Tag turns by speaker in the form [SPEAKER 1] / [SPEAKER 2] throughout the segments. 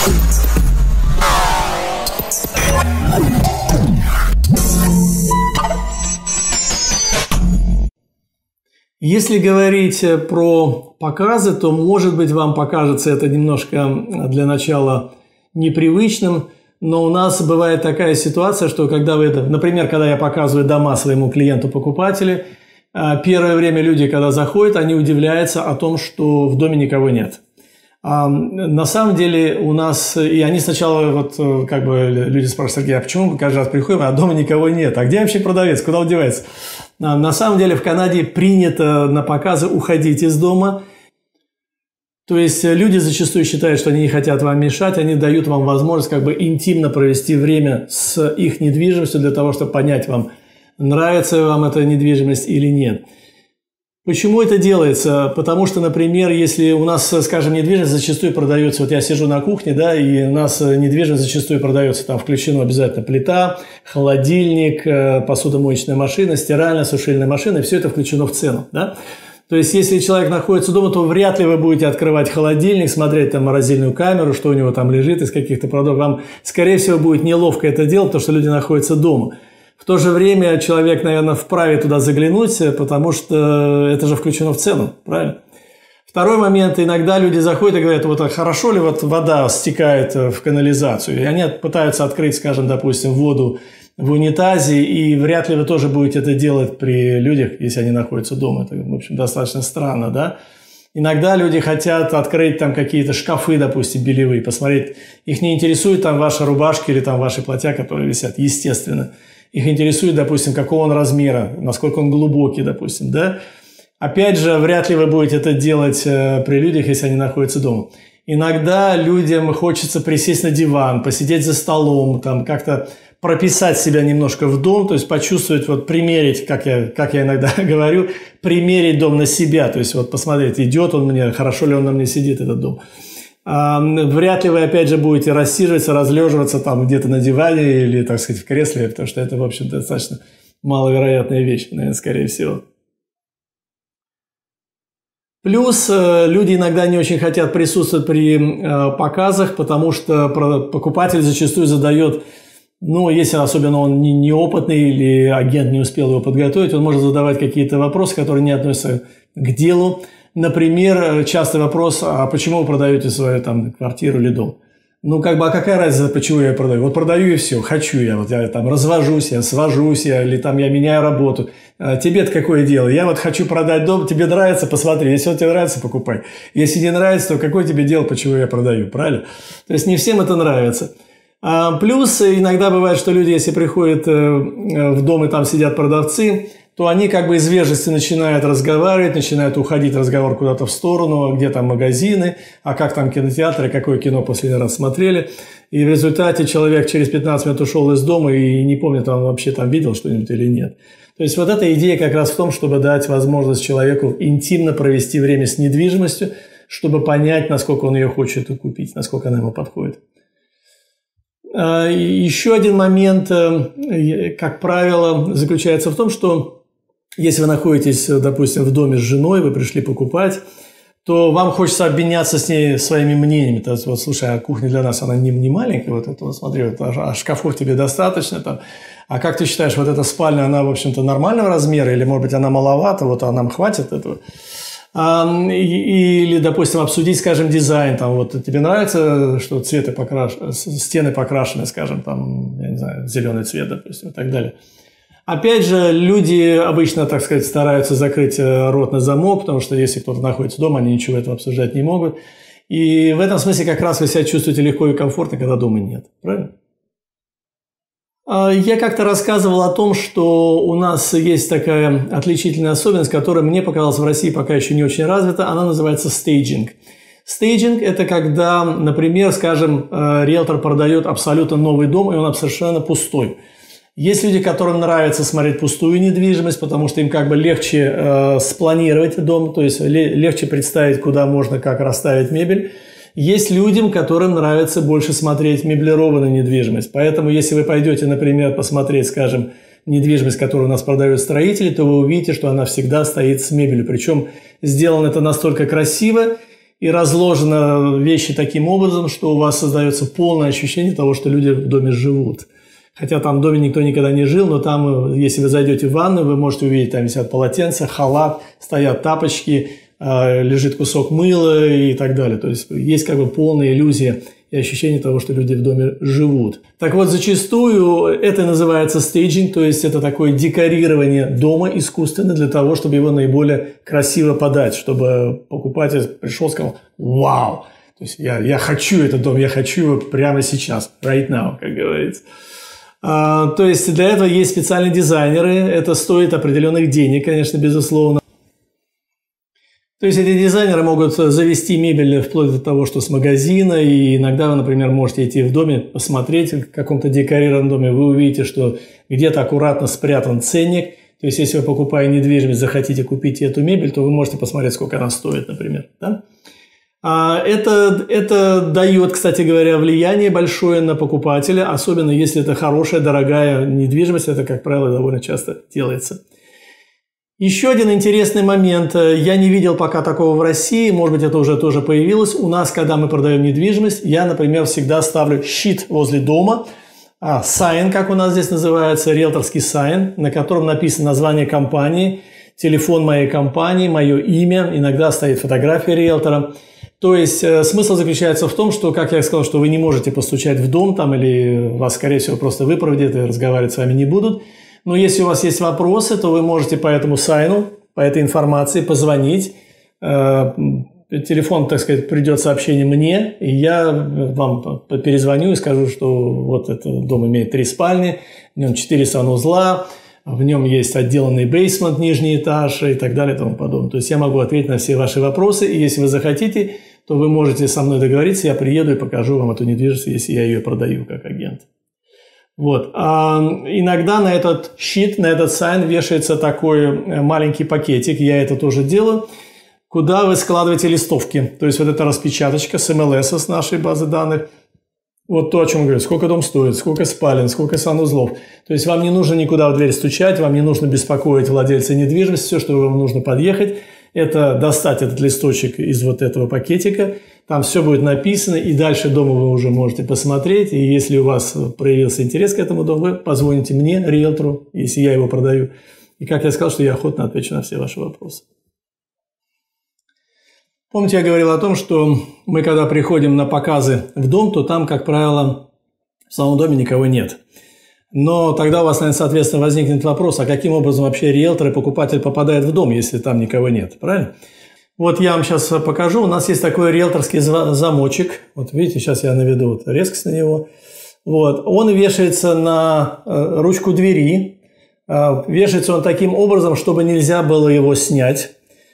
[SPEAKER 1] Если говорить про показы, то, может быть, вам покажется это немножко для начала непривычным, но у нас бывает такая ситуация, что когда вы это, например, когда я показываю дома своему клиенту-покупателю, первое время люди, когда заходят, они удивляются о том, что в доме никого нет. На самом деле у нас, и они сначала, вот как бы люди спрашивают: Сергей, а почему мы каждый раз приходим, а дома никого нет? А где вообще продавец? Куда он девается? На самом деле в Канаде принято на показы уходить из дома. То есть люди зачастую считают, что они не хотят вам мешать, они дают вам возможность как бы интимно провести время с их недвижимостью для того, чтобы понять вам, нравится вам эта недвижимость или нет. Почему это делается? Потому что, например, если у нас, скажем, недвижимость зачастую продается, вот я сижу на кухне, да, и у нас недвижимость зачастую продается, там включено обязательно плита, холодильник, посудомоечная машина, стиральная, сушильная машина, и все это включено в цену, да. То есть, если человек находится дома, то вряд ли вы будете открывать холодильник, смотреть там морозильную камеру, что у него там лежит из каких-то продуктов. Вам, скорее всего, будет неловко это делать, потому что люди находятся дома. В то же время человек, наверное, вправе туда заглянуть, потому что это же включено в цену, правильно? Второй момент. Иногда люди заходят и говорят: вот, а хорошо ли вот вода стекает в канализацию? И они пытаются открыть, скажем, допустим, воду в унитазе, и вряд ли вы тоже будете это делать при людях, если они находятся дома. Это, в общем, достаточно странно, да? Иногда люди хотят открыть там какие-то шкафы, допустим, бельевые, посмотреть. Их не интересует там ваши рубашки или там ваши платья, которые висят, естественно. Их интересует, допустим, какого он размера, насколько он глубокий, допустим, да. Опять же, вряд ли вы будете это делать при людях, если они находятся дома. Иногда людям хочется присесть на диван, посидеть за столом, там как-то прописать себя немножко в дом, то есть почувствовать, вот примерить, как я иногда говорю, примерить дом на себя, то есть вот посмотреть, идет он мне, хорошо ли он на мне сидит, этот дом. Вряд ли вы, опять же, будете рассиживаться, разлеживаться там где-то на диване или, так сказать, в кресле, потому что это, в общем, достаточно маловероятная вещь, наверное, скорее всего. Плюс люди иногда не очень хотят присутствовать при показах, потому что покупатель зачастую задает, ну, если особенно он неопытный или агент не успел его подготовить, он может задавать какие-то вопросы, которые не относятся к делу. Например, частый вопрос: а почему вы продаете свою там квартиру или дом? Ну, как бы, а какая разница, почему я продаю? Вот продаю и все, хочу я, вот я там развожусь, я свожусь, или там я меняю работу. Тебе-то какое дело? Я вот хочу продать дом, тебе нравится, посмотри, если он тебе нравится, покупай. Если не нравится, то какое тебе дело, почему я продаю, правильно? То есть не всем это нравится. Плюс иногда бывает, что люди, если приходят в дом и там сидят продавцы, то они как бы из вежливости начинают разговаривать, начинают уходить разговор куда-то в сторону, где там магазины, а как там кинотеатры, какое кино последний раз смотрели. И в результате человек через 15 минут ушел из дома и не помнит, он вообще там видел что-нибудь или нет. То есть вот эта идея как раз в том, чтобы дать возможность человеку интимно провести время с недвижимостью, чтобы понять, насколько он ее хочет купить, насколько она ему подходит. Еще один момент, как правило, заключается в том, что если вы находитесь, допустим, в доме с женой, вы пришли покупать, то вам хочется обменяться с ней своими мнениями. То есть, вот, слушай, а кухня для нас, она не маленькая, вот это вот, смотри, вот, а шкафов тебе достаточно, там, а как ты считаешь, вот эта спальня, она, в общем-то, нормального размера, или, может быть, она маловата, вот, а нам хватит этого? Или, допустим, обсудить, скажем, дизайн, там, вот, тебе нравится, что стены покрашены, скажем, там, я не знаю, зеленый цвет, допустим, и так далее. Опять же, люди обычно, так сказать, стараются закрыть рот на замок, потому что если кто-то находится дома, они ничего этого обсуждать не могут. И в этом смысле как раз вы себя чувствуете легко и комфортно, когда дома нет. Правильно? Я как-то рассказывал о том, что у нас есть такая отличительная особенность, которая мне показалась в России пока еще не очень развита. Она называется стейджинг. Стейджинг – это когда, например, скажем, риэлтор продает абсолютно новый дом, и он совершенно пустой. Есть люди, которым нравится смотреть пустую недвижимость, потому что им как бы легче спланировать дом, то есть легче представить, куда можно, как расставить мебель. Есть людям, которым нравится больше смотреть меблированную недвижимость. Поэтому, если вы пойдете, например, посмотреть, скажем, недвижимость, которую у нас продают строители, то вы увидите, что она всегда стоит с мебелью. Причем сделано это настолько красиво и разложены вещи таким образом, что у вас создается полное ощущение того, что люди в доме живут. Хотя там в доме никто никогда не жил, но там, если вы зайдете в ванную, вы можете увидеть, там висят полотенца, халат, стоят тапочки, лежит кусок мыла и так далее. То есть есть как бы полная иллюзия и ощущение того, что люди в доме живут. Так вот, зачастую это называется стейджинг, то есть это такое декорирование дома искусственно для того, чтобы его наиболее красиво подать, чтобы покупатель пришел и сказал «Вау!». То есть я хочу этот дом, я хочу его прямо сейчас, right now, как говорится. То есть для этого есть специальные дизайнеры, это стоит определенных денег, конечно, безусловно. То есть эти дизайнеры могут завести мебель вплоть до того, что с магазина, и иногда вы, например, можете идти в доме, посмотреть в каком-то декорированном доме, вы увидите, что где-то аккуратно спрятан ценник. То есть если вы, покупая недвижимость, захотите купить эту мебель, то вы можете посмотреть, сколько она стоит, например. Да? Это дает, кстати говоря, влияние большое на покупателя, особенно если это хорошая, дорогая недвижимость. Это, как правило, довольно часто делается. Еще один интересный момент. Я не видел пока такого в России, может быть, это уже тоже появилось. У нас, когда мы продаем недвижимость, я, например, всегда ставлю щит возле дома, сайн, как у нас здесь называется, риэлторский сайн, на котором написано название компании, телефон моей компании, мое имя, иногда стоит фотография риэлтора. То есть смысл заключается в том, что, как я сказал, что вы не можете постучать в дом там, или вас, скорее всего, просто выпроводят и разговаривать с вами не будут. Но если у вас есть вопросы, то вы можете по этому сайну, по этой информации позвонить. Телефон, так сказать, придет сообщение мне, и я вам перезвоню и скажу, что вот этот дом имеет 3 спальни, в нем 4 санузла, в нем есть отделанный бейсмент, нижний этаж и так далее и тому подобное. То есть я могу ответить на все ваши вопросы, и если вы захотите, то вы можете со мной договориться, я приеду и покажу вам эту недвижимость, если я ее продаю как агент. Вот. Иногда на этот щит, на этот сайн вешается такой маленький пакетик, я это тоже делаю, куда вы складываете листовки. То есть вот эта распечаточка с МЛС, с нашей базы данных. Вот то, о чем говорю, сколько дом стоит, сколько спален, сколько санузлов. То есть вам не нужно никуда в дверь стучать, вам не нужно беспокоить владельца недвижимости, все, что вам нужно подъехать, это достать этот листочек из вот этого пакетика, там все будет написано, и дальше дома вы уже можете посмотреть, и если у вас проявился интерес к этому дому, вы позвоните мне, риэлтору, если я его продаю. И как я сказал, что я охотно отвечу на все ваши вопросы. Помните, я говорил о том, что мы, когда приходим на показы в дом, то там, как правило, в самом доме никого нет. Но тогда у вас, наверное, соответственно, возникнет вопрос, а каким образом вообще риэлтор и покупатель попадает в дом, если там никого нет, правильно? Вот я вам сейчас покажу. У нас есть такой риэлторский замочек. Вот видите, сейчас я наведу вот резкость на него. Вот. Он вешается на ручку двери. Вешается он таким образом, чтобы нельзя было его снять.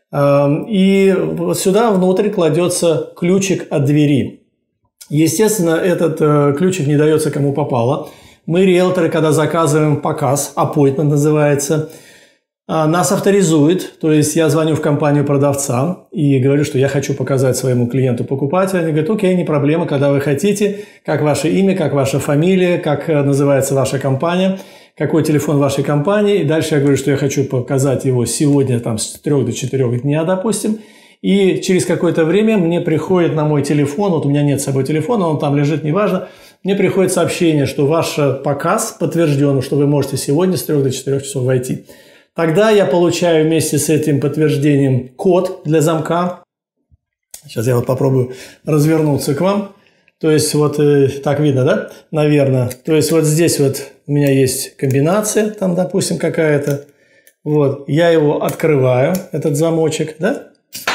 [SPEAKER 1] И вот сюда внутрь кладется ключик от двери. Естественно, этот ключик не дается кому попало. Мы, риэлторы, когда заказываем показ, appointment называется, нас авторизует, то есть я звоню в компанию продавца и говорю, что я хочу показать своему клиенту-покупателю. Они говорят, окей, не проблема, когда вы хотите, как ваше имя, как ваша фамилия, как называется ваша компания, какой телефон вашей компании. И дальше я говорю, что я хочу показать его сегодня там, с 3 до 4 дня, допустим. И через какое-то время мне приходит на мой телефон, вот у меня нет с собой телефона, он там лежит, неважно, мне приходит сообщение, что ваш показ подтвержден, что вы можете сегодня с 3 до 4 часов войти. Тогда я получаю вместе с этим подтверждением код для замка. Сейчас я вот попробую развернуться к вам. То есть вот так видно, да? Наверное. То есть вот здесь вот у меня есть комбинация, там, допустим, какая-то. Вот. Я его открываю, этот замочек, да?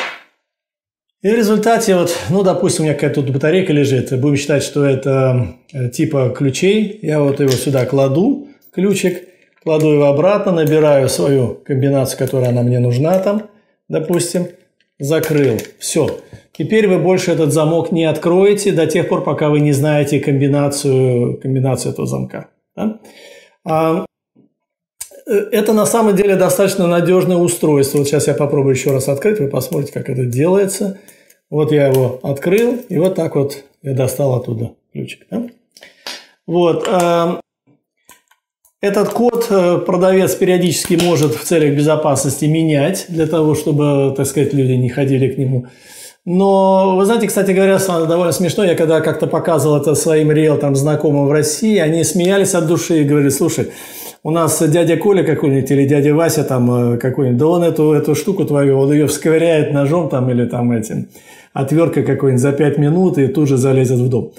[SPEAKER 1] И в результате вот, ну, допустим, у меня какая-то тут батарейка лежит. Будем считать, что это типа ключей. Я вот его сюда кладу, ключик. Кладу его обратно, набираю свою комбинацию, которая она мне нужна там, допустим, закрыл. Все. Теперь вы больше этот замок не откроете до тех пор, пока вы не знаете комбинацию этого замка. Да? Это на самом деле достаточно надежное устройство. Вот сейчас я попробую еще раз открыть, вы посмотрите, как это делается. Вот я его открыл, и вот так вот я достал оттуда ключик. Да? Вот. Этот код продавец периодически может в целях безопасности менять, для того, чтобы, так сказать, люди не ходили к нему Но, вы знаете, кстати говоря, довольно смешно, я когда как-то показывал это своим риэлторам, знакомым в России, они смеялись от души и говорили: слушай, у нас дядя Коля какой-нибудь или дядя Вася там какой-нибудь, да он эту штуку твою, он ее вскрывает ножом там или там этим, отверткой какой-нибудь за 5 минут и тут же залезет в дом.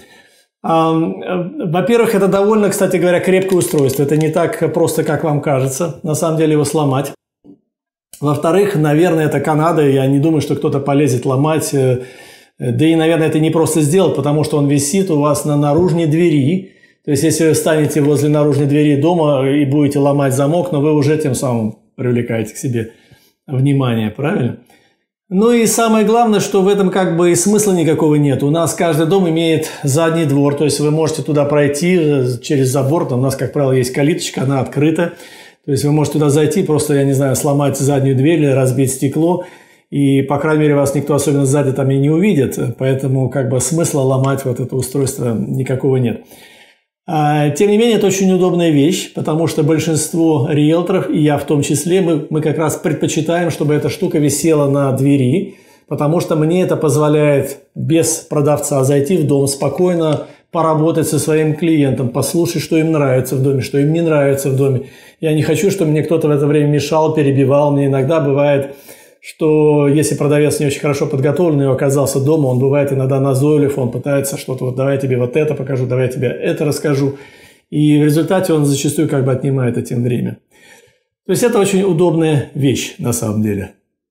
[SPEAKER 1] Во-первых, это довольно, кстати говоря, крепкое устройство. Это не так просто, как вам кажется, на самом деле его сломать. Во-вторых, наверное, это Канада, я не думаю, что кто-то полезет ломать. Да и, наверное, это не просто сделать, потому что он висит у вас на наружной двери. То есть, если вы станете возле наружной двери дома и будете ломать замок, но вы уже тем самым привлекаете к себе внимание, правильно? Ну и самое главное, что в этом как бы и смысла никакого нет. У нас каждый дом имеет задний двор, то есть вы можете туда пройти через забор, там у нас, как правило, есть калиточка, она открыта. То есть вы можете туда зайти, просто, я не знаю, сломать заднюю дверь или разбить стекло, и, по крайней мере, вас никто особенно сзади там и не увидит, поэтому как бы смысла ломать вот это устройство никакого нет. Тем не менее, это очень удобная вещь, потому что большинство риэлторов, и я в том числе, мы как раз предпочитаем, чтобы эта штука висела на двери, потому что мне это позволяет без продавца зайти в дом спокойно, поработать со своим клиентом, послушать, что им нравится в доме, что им не нравится в доме. Я не хочу, чтобы мне кто-то в это время мешал, перебивал. Мне иногда бывает, что если продавец не очень хорошо подготовлен и оказался дома, он бывает иногда назойлив, он пытается что-то, вот давай я тебе вот это покажу, давай я тебе это расскажу. И в результате он зачастую как бы отнимает этим время. То есть это очень удобная вещь на самом деле.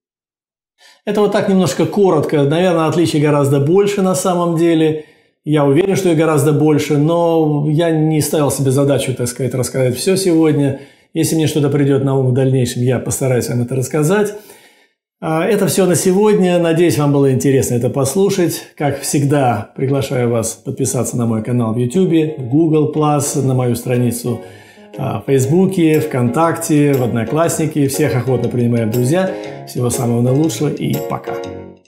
[SPEAKER 1] Это вот так немножко коротко. Наверное, отличий гораздо больше на самом деле. Я уверен, что их гораздо больше, но я не ставил себе задачу, так сказать, рассказать все сегодня. Если мне что-то придет на ум в дальнейшем, я постараюсь вам это рассказать. Это все на сегодня. Надеюсь, вам было интересно это послушать. Как всегда, приглашаю вас подписаться на мой канал в YouTube, в Google+, на мою страницу в Фейсбуке, ВКонтакте, в Одноклассники. Всех охотно принимаем в друзья. Всего самого наилучшего и пока.